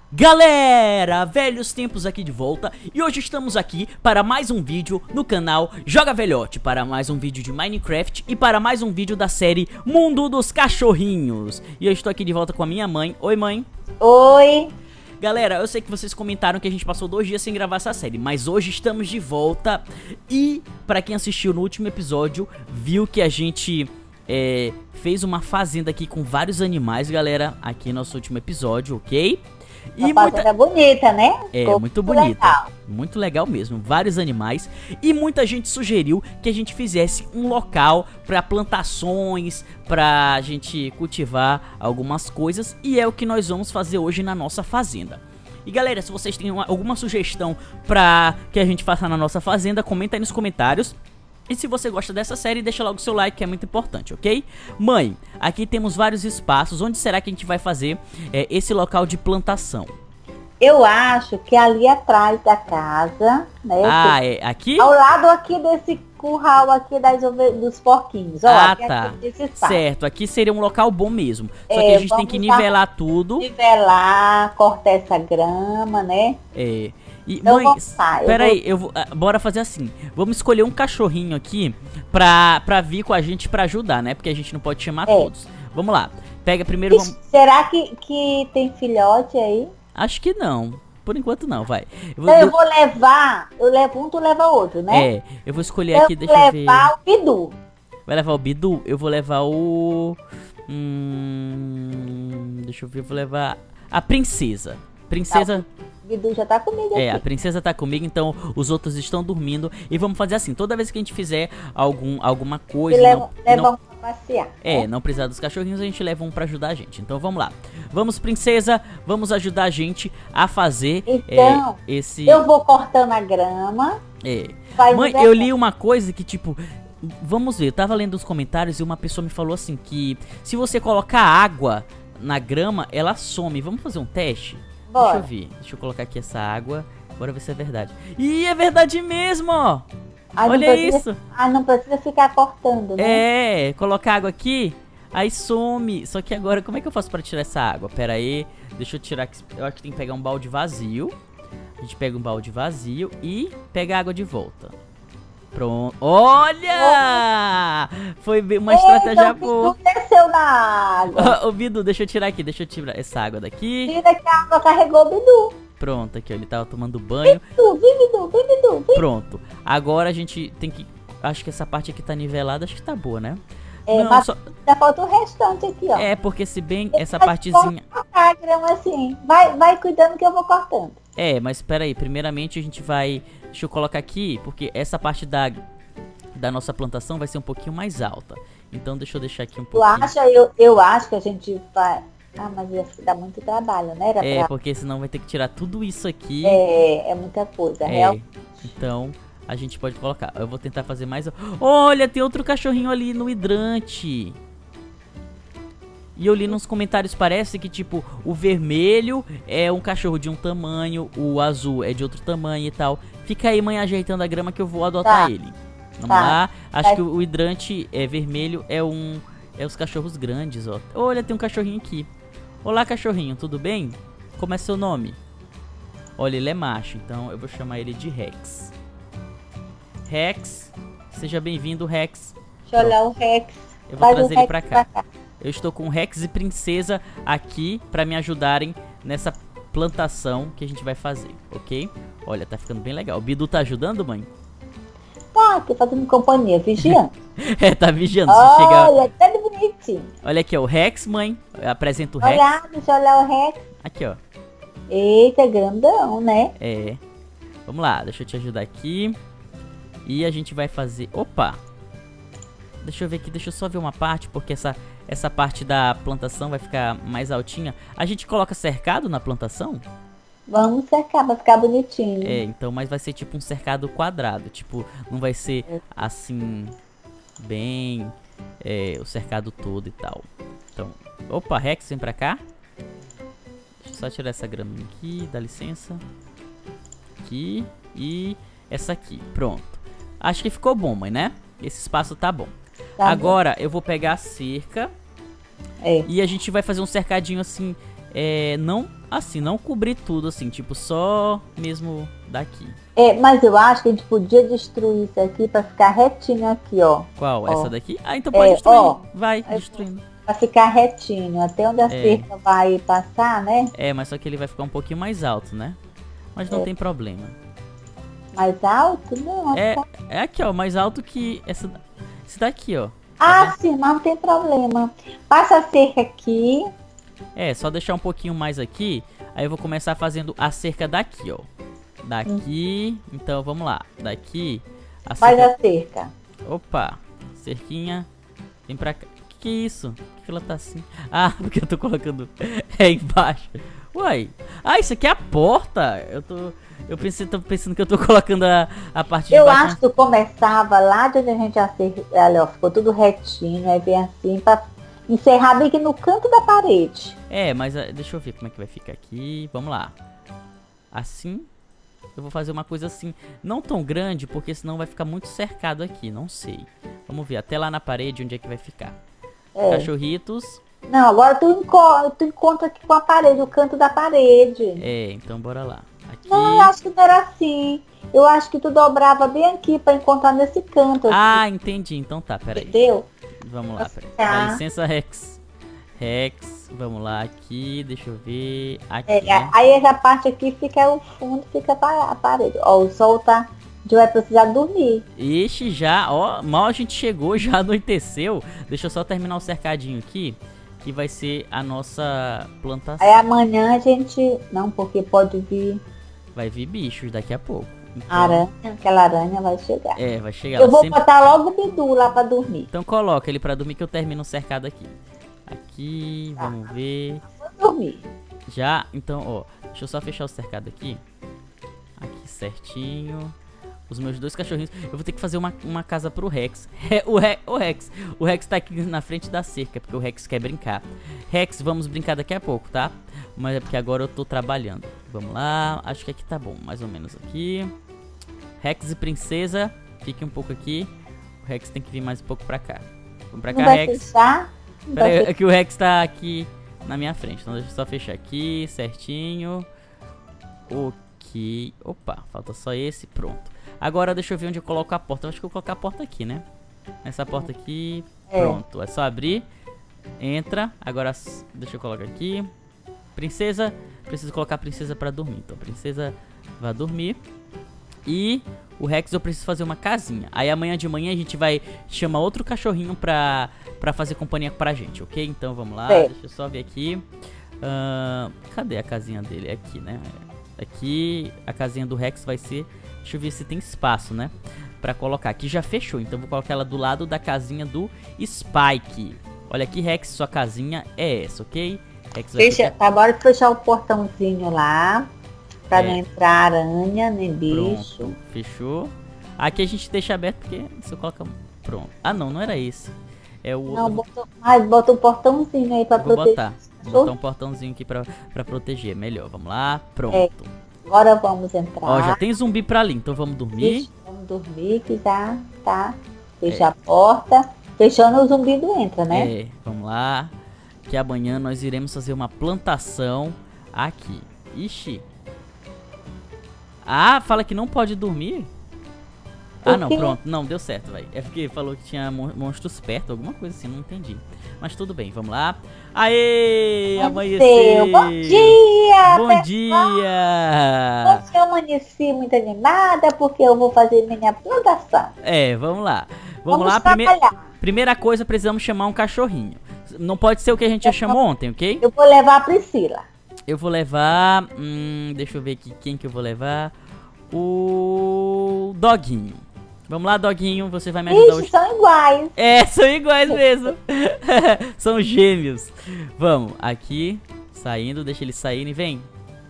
Galera, velhos tempos aqui de volta e hoje estamos aqui para mais um vídeo no canal Joga Velhote, para mais um vídeo de Minecraft e para mais um vídeo da série Mundo dos Cachorrinhos. E eu estou aqui de volta com a minha mãe. Oi, mãe. Oi. Galera, eu sei que vocês comentaram que a gente passou 2 dias sem gravar essa série, mas hoje estamos de volta. E para quem assistiu no último episódio, viu que a gente fez uma fazenda aqui com vários animais, galera, aqui no nosso último episódio, ok? E fazenda bonita, né? Ficou muito bonita, legal. Muito legal mesmo, vários animais. E muita gente sugeriu que a gente fizesse um local para plantações, pra gente cultivar algumas coisas. E é o que nós vamos fazer hoje na nossa fazenda. E galera, se vocês têm alguma sugestão pra que a gente faça na nossa fazenda, comenta aí nos comentários. E se você gosta dessa série, deixa logo o seu like, que é muito importante, ok? Mãe, aqui temos vários espaços. Onde será que a gente vai fazer esse local de plantação? Eu acho que ali atrás da casa, né? Ah, é aqui? Ao lado aqui desse curral aqui dos porquinhos. Ó, ah, aqui tá. Certo, aqui seria um local bom mesmo. Só que a gente tem que nivelar tudo. Nivelar, cortar essa grama, né? É. E, mãe, peraí, bora fazer assim. Vamos escolher um cachorrinho aqui pra vir com a gente pra ajudar, né? Porque a gente não pode chamar todos. Vamos lá, pega primeiro... Será que tem filhote aí? Acho que não, por enquanto não, vai. Eu vou levar, eu levo um, tu leva outro, né? É, eu vou escolher aqui, deixa eu ver. Eu vou levar o Bidu. Vai levar o Bidu? Eu vou levar o... deixa eu ver, eu vou levar a Princesa. Princesa... O Bidu já tá comigo aqui. A princesa tá comigo, então os outros estão dormindo. E vamos fazer assim, toda vez que a gente fizer alguma coisa... leva um pra passear. Não precisar dos cachorrinhos, a gente leva um pra ajudar a gente. Então vamos lá. Vamos, princesa, vamos ajudar a gente a fazer esse... eu vou cortando a grama. Mãe, eu li uma coisa que tipo... Vamos ver, eu tava lendo os comentários e uma pessoa me falou assim que... se você colocar água na grama, ela some. Vamos fazer um teste? Deixa eu ver, deixa eu colocar aqui essa água. Bora ver se é verdade. Ih, é verdade mesmo, ó. Olha isso. Ah, não precisa ficar cortando, né? Colocar água aqui, aí some. Só que agora, como é que eu faço pra tirar essa água? Pera aí, deixa eu tirar aqui. Eu acho que tem que pegar um balde vazio. A gente pega um balde vazio e pega a água de volta. Pronto. Olha! Foi uma estratégia boa. O Bidu desceu na água. Ô, Bidu, deixa eu tirar aqui. Deixa eu tirar essa água daqui. Tira que a água carregou o Bidu. Pronto, aqui ó, ele tava tomando banho. Bidu. Pronto. Agora a gente tem que... acho que essa parte aqui tá nivelada. Acho que tá boa, né? Não, mas ainda falta o restante aqui, ó. Porque se bem essa partezinha... cortar a grama assim. Vai cuidando que eu vou cortando. Mas espera aí. Primeiramente a gente vai... deixa eu colocar aqui, porque essa parte da nossa plantação vai ser um pouquinho mais alta. Então deixa eu deixar aqui um pouquinho. Tu acha? Eu acho que a gente vai... Ah, mas ia dar muito trabalho, né? Porque senão vai ter que tirar tudo isso aqui. É muita coisa, Então a gente pode colocar. Eu vou tentar fazer mais... Olha, tem outro cachorrinho ali no hidrante. E eu li nos comentários, parece que tipo, o vermelho é um cachorro de um tamanho, o azul é de outro tamanho e tal. Fica aí, mãe, ajeitando a grama que eu vou adotar ele. Vamos lá. Acho que o hidrante vermelho é os cachorros grandes, ó. Olha, tem um cachorrinho aqui. Olá, cachorrinho, tudo bem? Como é seu nome? Olha, ele é macho, então eu vou chamar ele de Rex. Rex, seja bem-vindo, Rex. Deixa eu olhar o Rex. Eu vou trazer ele pra cá. Eu estou com Rex e Princesa aqui pra me ajudarem nessa plantação que a gente vai fazer, ok? Olha, tá ficando bem legal. O Bidu tá ajudando, mãe? Tá, tô fazendo companhia, vigiando. Tá vigiando. Olha, tá bonitinho. Olha aqui, ó, o Rex, mãe. Eu apresento o Rex. Deixa eu olhar o Rex. Aqui, ó. Eita, grandão, né? Vamos lá, deixa eu te ajudar aqui. E a gente vai fazer... Opa! Deixa eu ver aqui, deixa eu só ver uma parte, porque essa parte da plantação vai ficar mais altinha. A gente coloca cercado na plantação? Vamos cercar pra ficar bonitinho. Então, mas vai ser tipo um cercado quadrado. Tipo, não vai ser assim, bem o cercado todo e tal. Então, opa, Rex, vem pra cá. Deixa eu só tirar essa grama aqui, dá licença. Aqui e essa aqui, pronto. Acho que ficou bom, mãe, né? Esse espaço tá bom. Agora eu vou pegar a cerca e a gente vai fazer um cercadinho assim, não Assim, não cobrir tudo, assim, tipo, só mesmo daqui. Mas eu acho que a gente podia destruir isso aqui pra ficar retinho aqui, ó. Qual? Ó. Essa daqui? Ah, então pode destruir. Ó. Vai, destruindo. Pra ficar retinho, até onde a cerca vai passar, né? Mas só que ele vai ficar um pouquinho mais alto, né? Mas não tem problema. Mais alto? Não. É aqui, ó, mais alto que esse daqui, ó. Sim, mas não tem problema. Passa a cerca aqui. Só deixar um pouquinho mais aqui. Aí eu vou começar fazendo a cerca daqui, ó. Daqui. Então, vamos lá. Daqui. Faz a cerca. Opa. Cerquinha. Vem pra cá. Que é isso? Por que ela tá assim? Ah, porque eu tô colocando embaixo. Uai. Ah, isso aqui é a porta. Tô pensando que eu tô colocando a parte de baixo. Eu acho que tu começava lá de onde a gente olha, ó, ficou tudo retinho, aí vem assim pra encerrar bem aqui no canto da parede. Mas deixa eu ver como é que vai ficar aqui. Vamos lá. Assim. Eu vou fazer uma coisa assim, não tão grande, porque senão vai ficar muito cercado aqui, não sei. Vamos ver até lá na parede onde é que vai ficar. Cachorritos. Não, agora tu encontra aqui com a parede, o canto da parede. Então bora lá. Aqui. Não, eu acho que não era assim. Eu acho que tu dobrava bem aqui pra encontrar nesse canto. Ah, entendi. Então tá, peraí. Entendeu? Vamos lá, peraí. Dá licença, Rex. Vamos lá aqui, deixa eu ver. Aqui. Aí essa parte aqui fica o fundo, fica a parede. Ó, o sol tá. A gente vai precisar dormir. Ixi, já, ó, mal a gente chegou, já anoiteceu. Deixa eu só terminar o cercadinho aqui, que vai ser a nossa plantação. Aí amanhã a gente. Não, porque pode vir. Vai vir bichos daqui a pouco. Então, aquela aranha vai chegar. Vai chegar. Eu vou botar logo o Bidu lá pra dormir. Então coloca ele pra dormir que eu termino o cercado aqui. Aqui, vamos ver. Vou dormir. Já, então, ó, deixa eu só fechar o cercado aqui. Aqui certinho. Os meus 2 cachorrinhos. Eu vou ter que fazer uma casa pro Rex. O Rex tá aqui na frente da cerca, porque o Rex quer brincar. Rex, vamos brincar daqui a pouco, tá? Mas é porque agora eu tô trabalhando. Vamos lá, acho que aqui tá bom, mais ou menos aqui. Rex e princesa, fique um pouco aqui. O Rex tem que vir mais um pouco pra cá. Vamos pra cá, Rex. Pera aí, é que o Rex tá aqui na minha frente. Então deixa eu só fechar aqui, certinho. Ok. Opa, falta só esse, pronto. Agora deixa eu ver onde eu coloco a porta. Eu acho que eu vou colocar a porta aqui, né? Essa porta aqui, pronto. É só abrir, entra. Agora deixa eu colocar aqui. Princesa, preciso colocar a princesa pra dormir. Então a princesa vai dormir. E o Rex eu preciso fazer uma casinha. Aí amanhã de manhã a gente vai chamar outro cachorrinho pra fazer companhia pra gente, ok? Então vamos lá, deixa eu só ver aqui. Cadê a casinha dele? É aqui, né? Aqui a casinha do Rex vai ser... Deixa eu ver se tem espaço, né? Pra colocar. Aqui já fechou, então vou colocar ela do lado da casinha do Spike. Olha aqui, Rex, sua casinha é essa, ok? Rex vai Fecha, tá, bora fechar o portãozinho lá. Pra não entrar aranha, nem bicho. Pronto, fechou. Aqui a gente deixa aberto porque se eu colocar... Pronto. Ah, não era esse. É o outro. Não, bota um portãozinho aí pra proteger. Vou botar um portãozinho aqui pra proteger. Melhor, vamos lá. Pronto. Agora vamos entrar. Ó, já tem zumbi pra ali, então vamos dormir. Vamos dormir que já tá. Fecha a porta. Fechando, o zumbi não entra, né? Vamos lá. Que amanhã nós iremos fazer uma plantação aqui. Ixi. Ah, fala que não pode dormir? Ah, não, pronto. Não, deu certo, velho. É porque falou que tinha monstros perto, alguma coisa assim, não entendi. Mas tudo bem, vamos lá. Aê, amanheceu. Bom dia! Bom dia! Hoje eu amanheci muito animada porque eu vou fazer minha plantação. Vamos lá. Vamos lá, primeira coisa, precisamos chamar um cachorrinho. Não pode ser o que a gente já chamou ontem, ok? Eu vou levar a Priscila. Eu vou levar... deixa eu ver aqui quem que eu vou levar. O Doguinho. Vamos lá, Doguinho, você vai me ajudar hoje. São iguais. São iguais mesmo. São gêmeos. Vamos, aqui, saindo, deixa eles saírem, vem.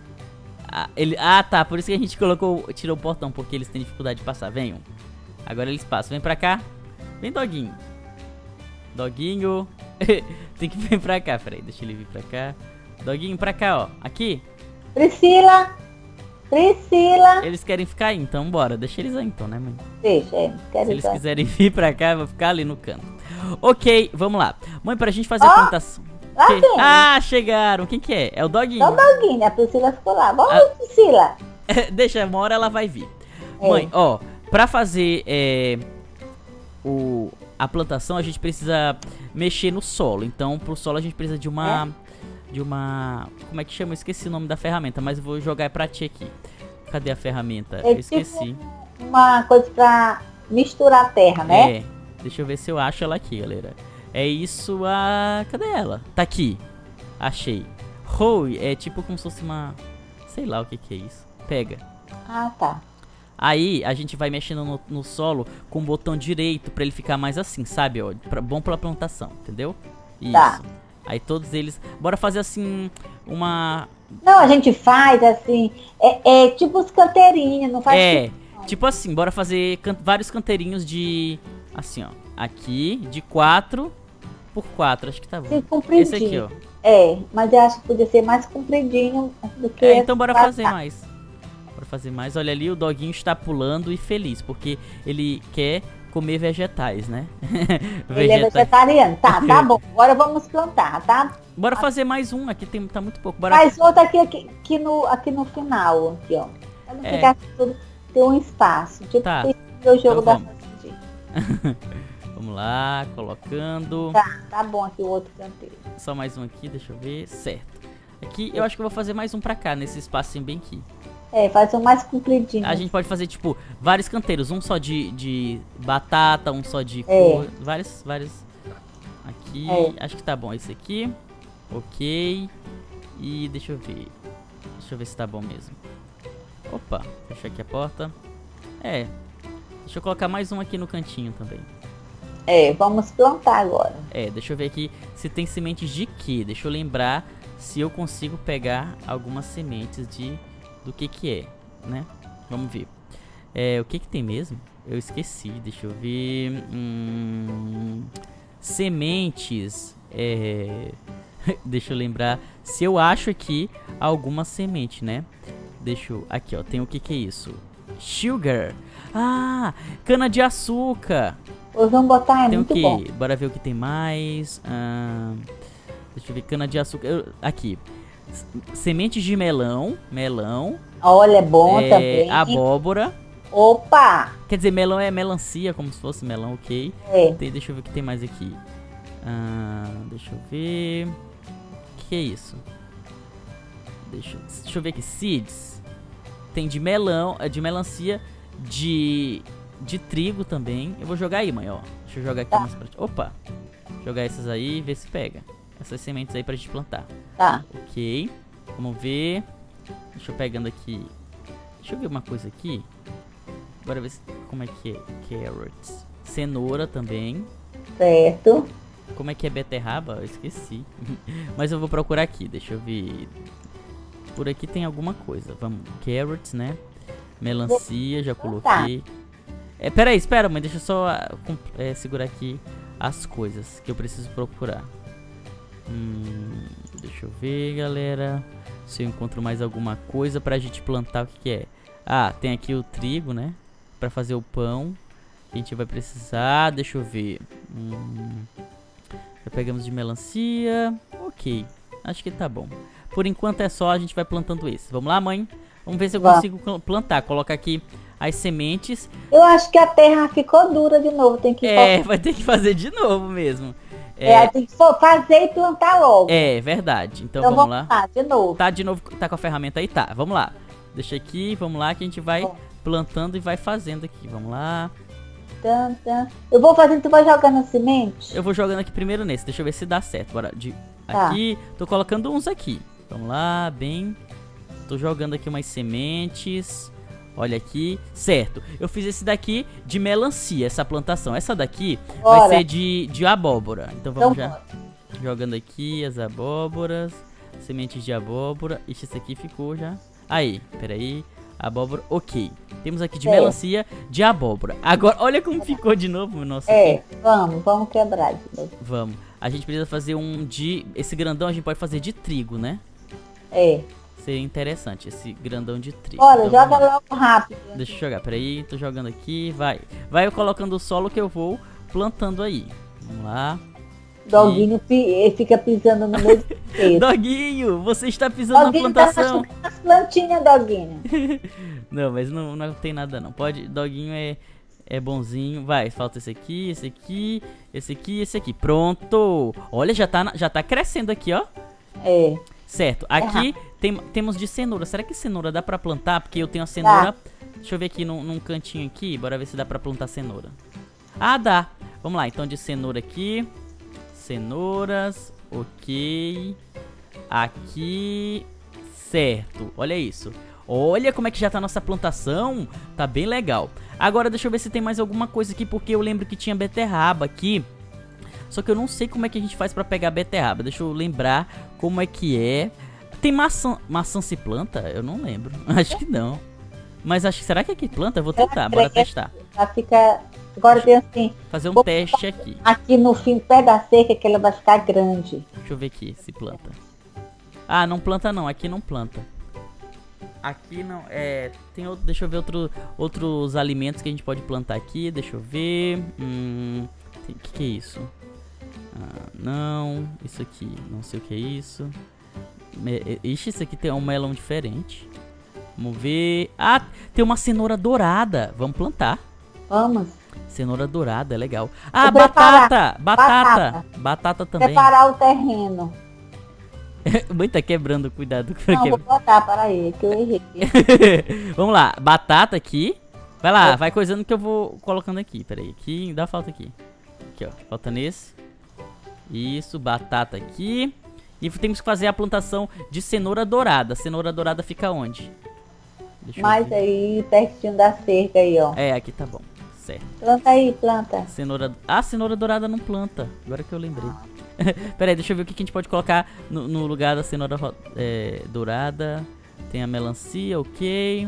Tá, por isso que a gente tirou o portão, porque eles têm dificuldade de passar. Venham. Agora eles passam, vem pra cá. Vem, Doguinho. Doguinho. Tem que vir pra cá, peraí, deixa ele vir pra cá. Doguinho, pra cá, ó, aqui. Priscila. Eles querem ficar aí, então bora. Deixa eles aí então, né, mãe? Deixa, se eles quiserem vir pra cá, eu vou ficar ali no canto. Ok, vamos lá. Mãe, pra gente fazer a plantação... Lá vem. Ah, chegaram. Quem que é? É o Doguinho. É o Doguinho, a Priscila ficou lá. Vamos, Priscila. Deixa, uma hora ela vai vir. É. Mãe, ó, pra fazer a plantação, a gente precisa mexer no solo. Então, pro solo a gente precisa de uma... Como é que chama? Eu esqueci o nome da ferramenta, mas eu vou jogar pra ti aqui. Cadê a ferramenta? É Eu esqueci. tipo uma coisa pra misturar a terra, né? É, deixa eu ver se eu acho ela aqui, galera. É isso, a... Cadê ela? Tá aqui. Achei. Hoe é tipo como se fosse uma... Sei lá o que que é isso. Pega. Ah, tá. Aí a gente vai mexendo no solo com o botão direito pra ele ficar mais assim, sabe? Ó, bom pra plantação, entendeu? Isso. Tá. Aí todos eles... Bora fazer assim uma... Não, a gente faz assim, é tipo os canteirinhos, não faz tipo assim, bora fazer vários canteirinhos de... Assim, ó. Aqui, de 4 por 4, acho que tá bom. assim, compridinho. Esse aqui, ó. É, mas eu acho que podia ser mais compridinho do que Então bora fazer passar. mais. Bora fazer mais. Olha ali, o Doguinho está pulando e feliz, porque ele quer comer vegetais, né? Ele é vegetariano. Tá bom. Agora vamos plantar, tá? Bora fazer mais um, aqui tá muito pouco. Bora... Mais outro aqui no final, aqui, ó. Pra não ficar tudo, ter um espaço. Tipo, Tá. o jogo Então da vamos. fazendinha. Vamos lá, colocando. Tá bom aqui o outro canteiro. Só mais um aqui, deixa eu ver. Certo. Aqui eu acho que eu vou fazer mais um pra cá, nesse espacinho bem aqui. É, faz um mais compridinho. A gente pode fazer, tipo, vários canteiros. Um só de batata, um só de... Vários. Aqui, acho que tá bom esse aqui. Ok. E deixa eu ver. Deixa eu ver se tá bom mesmo. Opa, fechar aqui a porta. Deixa eu colocar mais um aqui no cantinho também. Vamos plantar agora. Deixa eu ver aqui se tem sementes de quê. Deixa eu lembrar se eu consigo pegar algumas sementes do que é, né? Vamos ver. O que tem mesmo? Eu esqueci, deixa eu ver. Sementes. Deixa eu lembrar se eu acho aqui alguma semente, né? Deixa eu... Aqui, ó, tem o que é isso? Sugar. Ah, cana de açúcar. Hoje vamos botar, Tem muito o que? bom. Bora ver o que tem mais. Deixa eu ver, cana de açúcar. Aqui. Sementes de melão. Olha, é bom também. Abóbora. Opa! Quer dizer, melão é melancia, como se fosse melão, ok. Deixa eu ver o que tem mais aqui. Deixa eu ver. O que é isso? Deixa eu ver aqui. Seeds. Tem de melão, de melancia, de trigo também. Eu vou jogar aí, mãe, ó. Deixa eu jogar aqui mais pra ti. Opa! Jogar essas aí e ver se pega. Essas sementes aí pra gente plantar. Tá. Ok. Vamos ver. Deixa eu pegando aqui. Deixa eu ver uma coisa aqui. Bora ver como é que é. Carrots. Cenoura também. Certo. Como é que é beterraba? Eu esqueci. Mas eu vou procurar aqui. Deixa eu ver. Por aqui tem alguma coisa. Vamos. Carrots, né? Melancia, já coloquei. Peraí, espera, mãe. Deixa eu só segurar aqui as coisas que eu preciso procurar. Deixa eu ver, galera. Se eu encontro mais alguma coisa pra gente plantar. O que é? Tem aqui o trigo, né? Pra fazer o pão. A gente vai precisar. Deixa eu ver. Já pegamos de melancia. Ok, acho que tá bom. Por enquanto é só, a gente vai plantando esse. Vamos lá, mãe? Vamos ver se eu consigo plantar. Coloca aqui as sementes. Eu acho que a terra ficou dura de novo. Tem que vai ter que fazer de novo mesmo. Tem que fazer e plantar logo. Verdade. Então vamos lá. De novo. Tá de novo, tá com a ferramenta aí? Tá, vamos lá. Deixa aqui, vamos lá que a gente vai plantando e vai fazendo aqui. Vamos lá. Eu vou fazendo, tu vai jogando a semente? Eu vou jogando aqui primeiro nesse, deixa eu ver se dá certo. Bora, aqui, tô colocando uns aqui. Vamos lá, bem. Tô jogando aqui umas sementes. Olha aqui, certo. Eu fiz esse daqui de melancia, essa plantação. Essa daqui vai ser de abóbora. Então vamos já jogando aqui as abóboras. Sementes de abóbora. Ixi, esse aqui ficou já. Aí, peraí. Abóbora, ok. Temos aqui de melancia, de abóbora. Agora, olha como ficou de novo. Nossa, vamos quebrar de novo. Vamos. A gente precisa fazer esse grandão a gente pode fazer de trigo, né? Seria interessante, esse grandão de trigo. Olha, então, joga logo rápido. Deixa eu jogar, peraí, tô jogando aqui, vai. Vai colocando o solo que eu vou plantando aí. Vamos lá. Doguinho fica pisando no meio do texto. Doguinho, você está pisando na plantação. Tá as plantinhas, Doguinho. Não, mas não tem nada não. Pode, Doguinho é bonzinho. Vai, falta esse aqui, esse aqui, esse aqui, esse aqui. Pronto. Olha, já tá crescendo aqui, ó. É. Certo. Aqui temos de cenoura. Será que cenoura dá pra plantar? Porque eu tenho a cenoura... Deixa eu ver aqui num cantinho aqui. Bora ver se dá pra plantar cenoura. Ah, dá. Vamos lá, então de cenoura aqui. Cenouras. Ok. Aqui. Certo. Olha isso. Olha como é que já tá a nossa plantação. Tá bem legal. Agora deixa eu ver se tem mais alguma coisa aqui. Porque eu lembro que tinha beterraba aqui. Só que eu não sei como é que a gente faz pra pegar beterraba. Deixa eu lembrar como é que é. Tem maçã. Maçã se planta? Eu não lembro. Acho que não. Mas acho que... Será que aqui planta? Eu vou tentar. Bora testar. Ela fica... Agora tem assim... Fazer um teste aqui. Aqui no fim, pé da cerca, que ela vai ficar grande. Deixa eu ver aqui se planta. Ah, não planta não. Aqui não planta. Aqui não... Tem outro... Deixa eu ver outros alimentos que a gente pode plantar aqui. Deixa eu ver... que é isso? Não... Isso aqui... Não sei o que é isso. Ixi, isso aqui tem um melão diferente. Vamos ver... Ah, tem uma cenoura dourada. Vamos plantar. Vamos. Cenoura dourada, é legal. Ah, batata! Batata também. Preparar o terreno. Mãe, tá quebrando, cuidado. Não, vou botar, para aí, que eu errei. Vamos lá, batata aqui. Vai lá, vai coisando que eu vou colocando aqui. Pera aí, aqui, dá falta aqui. Aqui, ó, falta nesse. Isso, batata aqui. E temos que fazer a plantação de cenoura dourada. Cenoura dourada fica onde? Mais aí, pertinho da cerca aí, ó. É, aqui tá bom. Certo. Planta aí, planta. Cenoura... Ah, cenoura dourada não planta. Agora que eu lembrei. Pera aí, deixa eu ver o que a gente pode colocar no lugar da cenoura dourada. Tem a melancia, ok.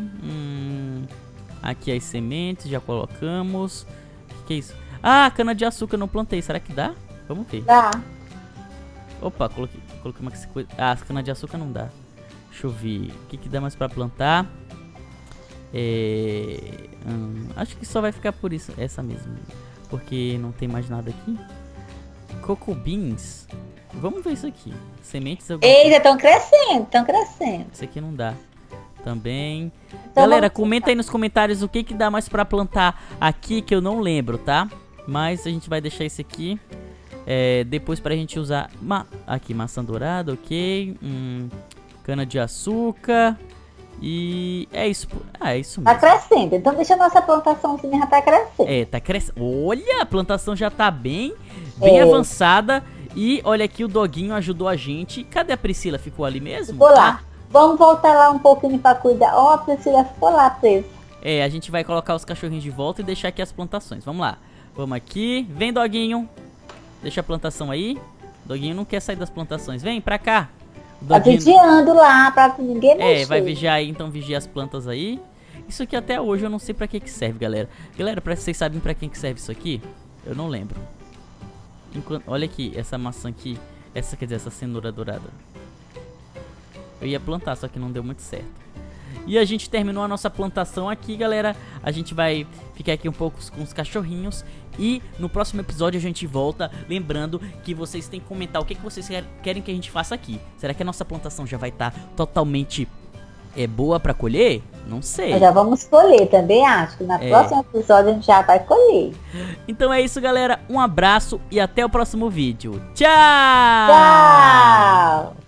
Aqui as sementes, já colocamos. O que é isso? Ah, cana de açúcar não plantei. Será que dá? Vamos ver. Dá. Opa, coloquei uma coisa. Ah, cana de açúcar não dá. Deixa eu ver. O que dá mais pra plantar? Acho que só vai ficar por isso. Essa mesmo. Porque não tem mais nada aqui. Coco beans. Vamos ver isso aqui. Sementes. Eita, estão crescendo, estão crescendo. Isso aqui não dá. Também. Então, galera, comenta aí nos comentários o que dá mais pra plantar aqui, que eu não lembro, tá? Mas a gente vai deixar esse aqui depois pra gente usar. Aqui, maçã dourada, ok. Cana de açúcar. E é isso. É isso mesmo. Tá crescendo, então deixa a nossa plantaçãozinha já tá crescendo. Tá crescendo. Olha, a plantação já tá bem avançada. E olha aqui, o Doguinho ajudou a gente. Cadê a Priscila? Ficou ali mesmo? Ficou lá. Vamos voltar lá um pouquinho pra cuidar. Ó, a Priscila ficou lá presa. A gente vai colocar os cachorrinhos de volta e deixar aqui as plantações. Vamos lá. Vamos aqui. Vem, Doguinho. Deixa a plantação aí. Doguinho não quer sair das plantações. Vem pra cá. Tá vigiando lá pra ninguém mexer. Vai vigiar aí, então vigia as plantas aí. Isso aqui até hoje eu não sei pra que serve, galera. Galera, vocês sabem pra quem que serve isso aqui? Eu não lembro. Olha aqui, essa maçã aqui. Quer dizer, essa cenoura dourada. Eu ia plantar, só que não deu muito certo. E a gente terminou a nossa plantação aqui, galera. A gente vai ficar aqui um pouco com os cachorrinhos. E no próximo episódio a gente volta. Lembrando que vocês têm que comentar o que vocês querem que a gente faça aqui. Será que a nossa plantação já vai estar totalmente boa pra colher? Não sei. Nós já vamos colher também, acho que no próximo episódio a gente já vai colher. Então é isso, galera. Um abraço e até o próximo vídeo. Tchau! Tchau!